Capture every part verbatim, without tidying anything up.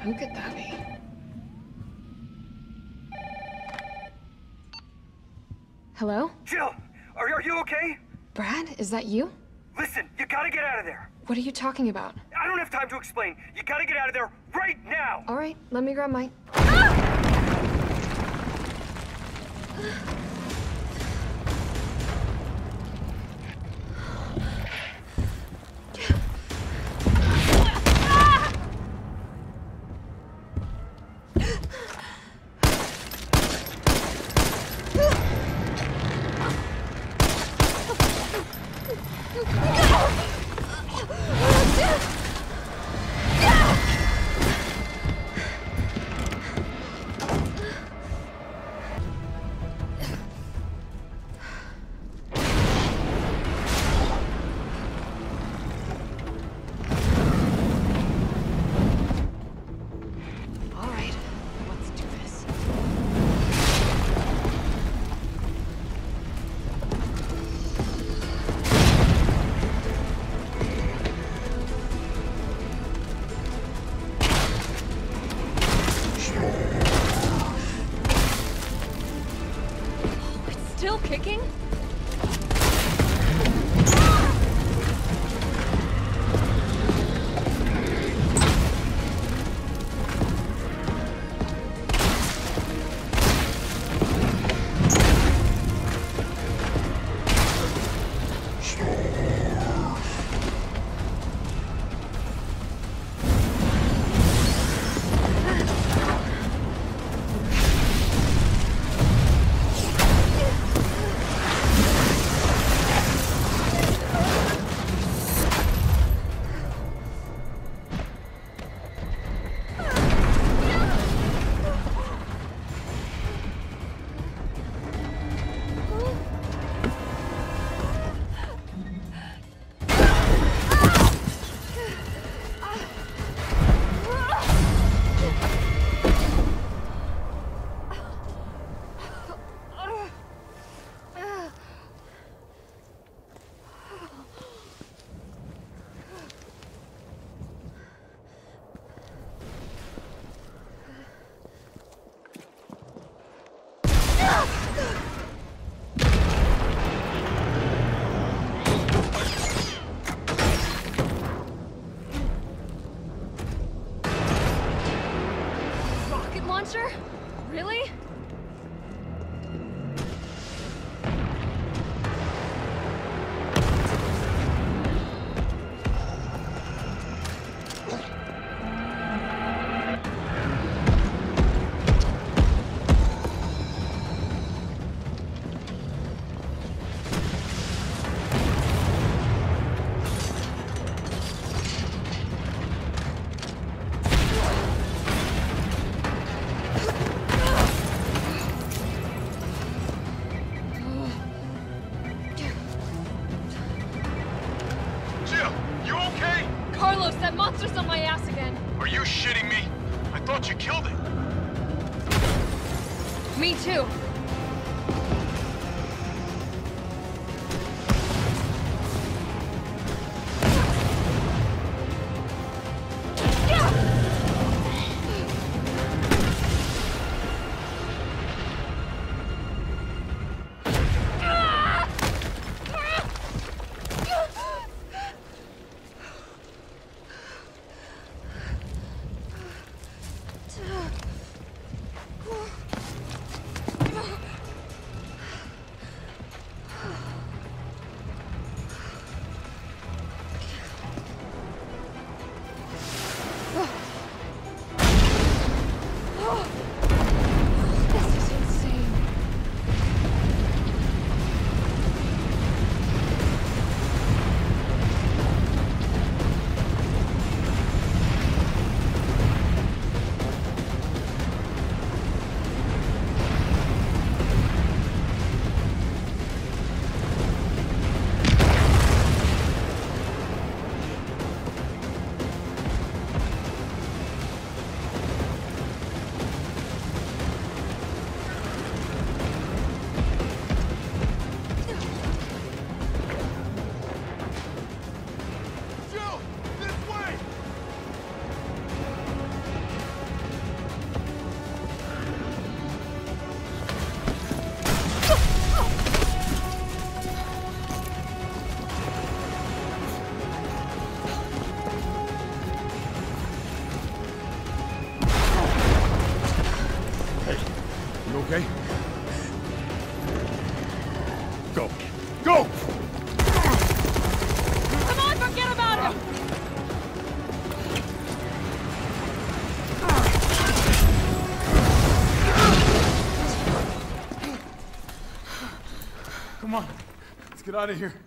Who could that be? Hello? Jill! Are, are you okay? Brad, is that you? Listen, you gotta get out of there! What are you talking about? I don't have time to explain. You gotta get out of there right now! All right, let me grab my... Still kicking? Launcher? Really? Carlos, that monster's on my ass again. Are you shitting me? I thought you killed it. Me too. You okay? Go. Go! Come on, forget about him! Come on. Let's get out of here.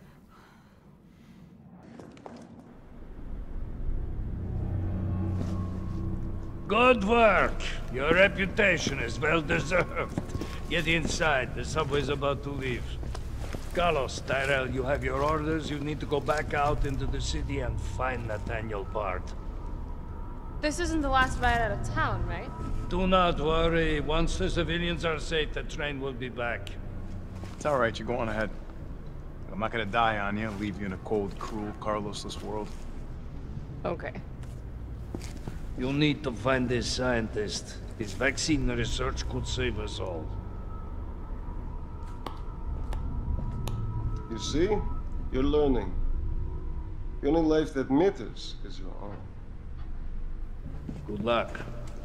Good work. Your reputation is well deserved. Get inside. The subway's about to leave. Carlos, Tyrell, you have your orders. You need to go back out into the city and find Nathaniel Bard. This isn't the last ride out of town, right? Do not worry. Once the civilians are safe, the train will be back. It's all right. You're going ahead. I'm not gonna die on you, leave you in a cold, cruel, Carlosless world. Okay. You'll need to find this scientist. His vaccine research could save us all. You see? You're learning. The only life that matters is your own. Good luck.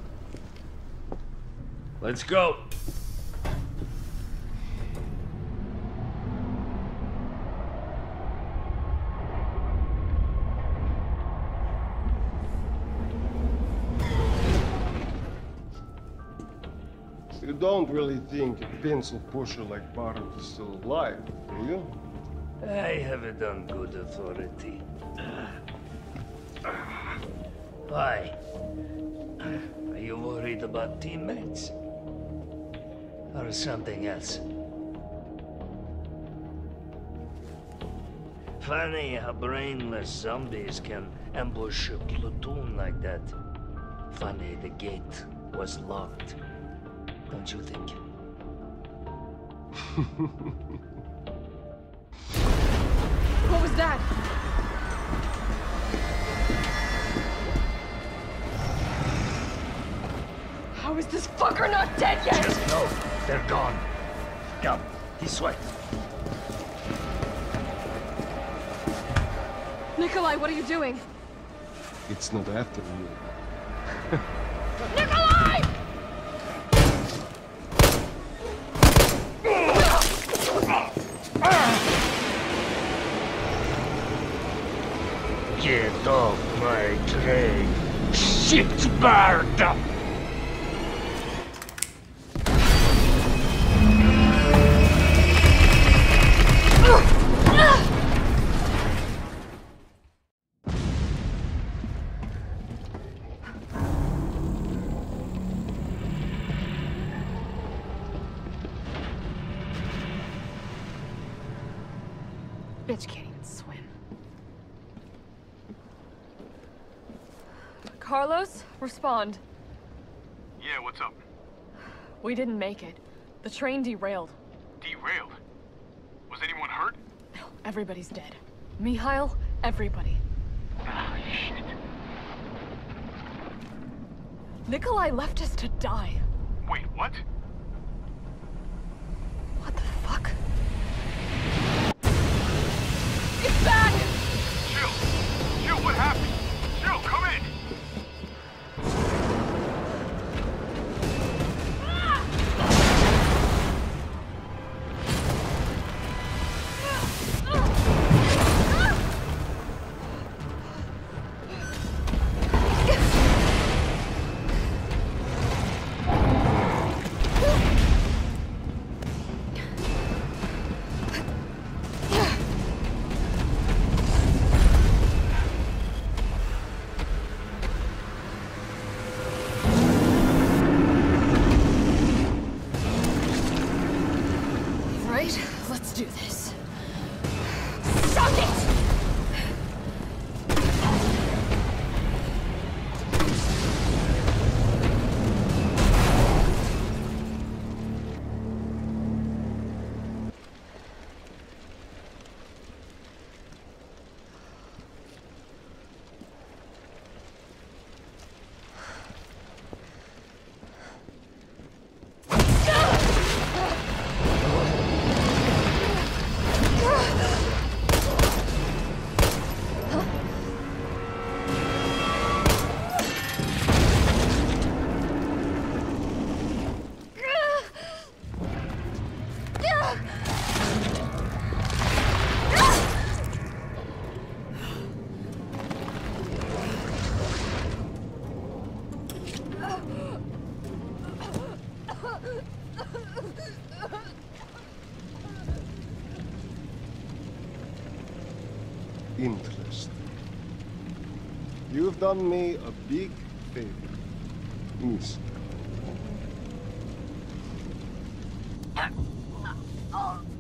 Let's go. You don't really think a pencil pusher like Bard is still alive, do you? I have it on good authority. Why? Are you worried about teammates? Or something else? Funny how brainless zombies can ambush a platoon like that. Funny the gate was locked. Don't you think? What was that? How is this fucker not dead yet? Just know they're gone. Come, this way. Nikolai, what are you doing? It's not after you. Nikolai! Get off my train, shit bird! Bitch can't even swim. Carlos, respond. Yeah, what's up? We didn't make it. The train derailed. Derailed? Was anyone hurt? Everybody's dead. Mikhail, everybody. Ah, shit. Nikolai left us to die. Wait, what? What the fuck? It's back! Jill! Jill, what happened? Jill, come in! Interesting. You've done me a big favor, mister. Oh.